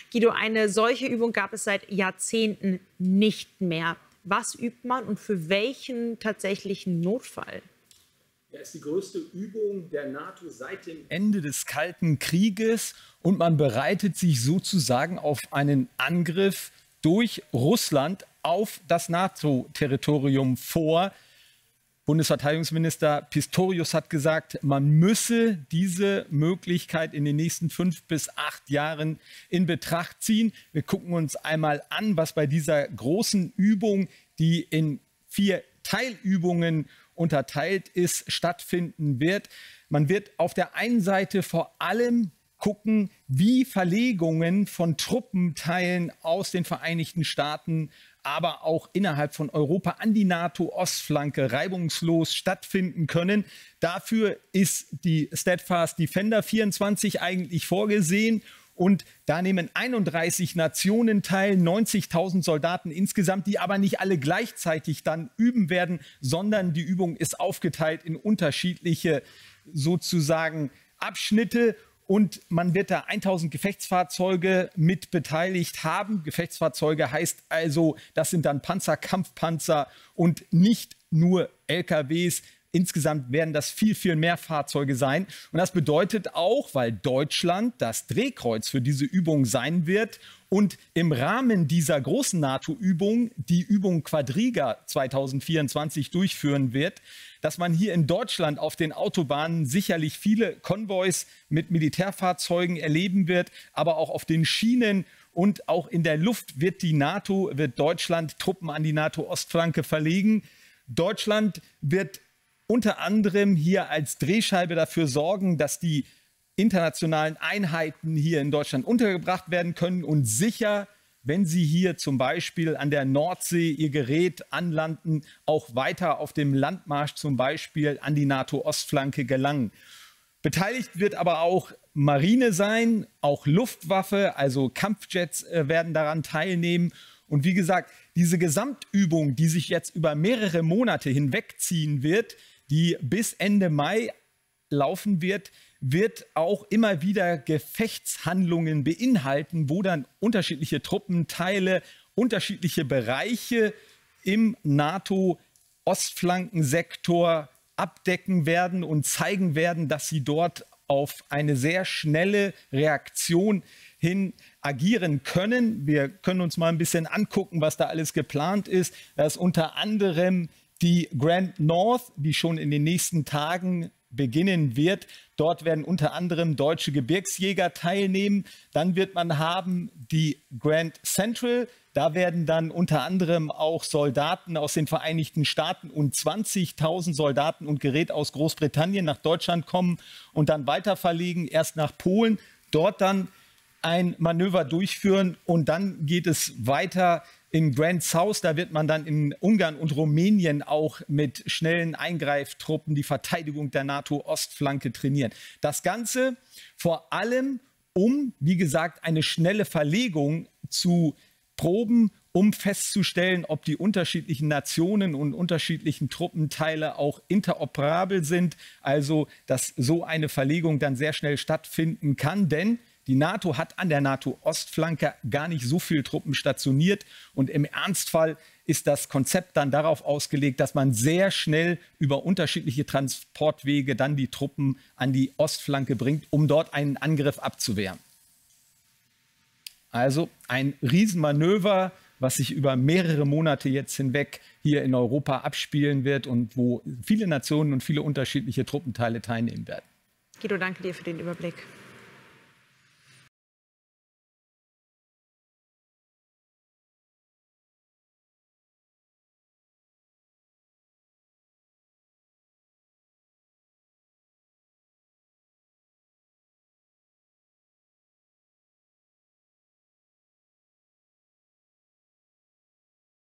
Guido, eine solche Übung gab es seit Jahrzehnten nicht mehr. Was übt man und für welchen tatsächlichen Notfall? Ja, ist die größte Übung der NATO seit dem Ende des Kalten Krieges und man bereitet sich sozusagen auf einen Angriff durch Russland auf das NATO-Territorium vor. Bundesverteidigungsminister Pistorius hat gesagt, man müsse diese Möglichkeit in den nächsten 5 bis 8 Jahren in Betracht ziehen. Wir gucken uns einmal an, was bei dieser großen Übung, die in 4 Teilübungen unterteilt ist, stattfinden wird. Man wird auf der einen Seite vor allem gucken, wie Verlegungen von Truppenteilen aus den Vereinigten Staaten, aber auch innerhalb von Europa an die NATO-Ostflanke reibungslos stattfinden können. Dafür ist die Steadfast Defender 24 eigentlich vorgesehen. Und da nehmen 31 Nationen teil, 90.000 Soldaten insgesamt, die aber nicht alle gleichzeitig dann üben werden, sondern die Übung ist aufgeteilt in unterschiedliche sozusagen Abschnitte. Und man wird da 1000 Gefechtsfahrzeuge mit beteiligt haben. Gefechtsfahrzeuge heißt also, das sind dann Panzer, Kampfpanzer und nicht nur LKWs. Insgesamt werden das viel, viel mehr Fahrzeuge sein. Und das bedeutet auch, weil Deutschland das Drehkreuz für diese Übung sein wird und im Rahmen dieser großen NATO-Übung die Übung Quadriga 2024 durchführen wird, dass man hier in Deutschland auf den Autobahnen sicherlich viele Konvois mit Militärfahrzeugen erleben wird, aber auch auf den Schienen und auch in der Luft wird Deutschland Truppen an die NATO-Ostflanke verlegen. Deutschland wird unter anderem hier als Drehscheibe dafür sorgen, dass die internationalen Einheiten hier in Deutschland untergebracht werden können und sicher, wenn sie hier zum Beispiel an der Nordsee ihr Gerät anlanden, auch weiter auf dem Landmarsch zum Beispiel an die NATO-Ostflanke gelangen. Beteiligt wird aber auch Marine sein, auch Luftwaffe, also Kampfjets werden daran teilnehmen. Und wie gesagt, diese Gesamtübung, die sich jetzt über mehrere Monate hinwegziehen wird, die bis Ende Mai laufen wird, wird auch immer wieder Gefechtshandlungen beinhalten, wo dann unterschiedliche Truppenteile, unterschiedliche Bereiche im NATO-Ostflankensektor abdecken werden und zeigen werden, dass sie dort auf eine sehr schnelle Reaktion hin agieren können. Wir können uns mal ein bisschen angucken, was da alles geplant ist. Da ist unter anderem die Grand North, die schon in den nächsten Tagen beginnen wird. Dort werden unter anderem deutsche Gebirgsjäger teilnehmen. Dann wird man haben die Grand Central. Da werden dann unter anderem auch Soldaten aus den Vereinigten Staaten und 20.000 Soldaten und Gerät aus Großbritannien nach Deutschland kommen und dann weiter verlegen, erst nach Polen, dort dann ein Manöver durchführen und dann geht es weiter in Grand South. Da wird man dann in Ungarn und Rumänien auch mit schnellen Eingreiftruppen die Verteidigung der NATO-Ostflanke trainieren. Das Ganze vor allem, um, wie gesagt, eine schnelle Verlegung zu proben, um festzustellen, ob die unterschiedlichen Nationen und unterschiedlichen Truppenteile auch interoperabel sind. Also, dass so eine Verlegung dann sehr schnell stattfinden kann, denn die NATO hat an der NATO-Ostflanke gar nicht so viele Truppen stationiert. Und im Ernstfall ist das Konzept dann darauf ausgelegt, dass man sehr schnell über unterschiedliche Transportwege dann die Truppen an die Ostflanke bringt, um dort einen Angriff abzuwehren. Also ein Riesenmanöver, was sich über mehrere Monate jetzt hinweg hier in Europa abspielen wird und wo viele Nationen und viele unterschiedliche Truppenteile teilnehmen werden. Guido, danke dir für den Überblick.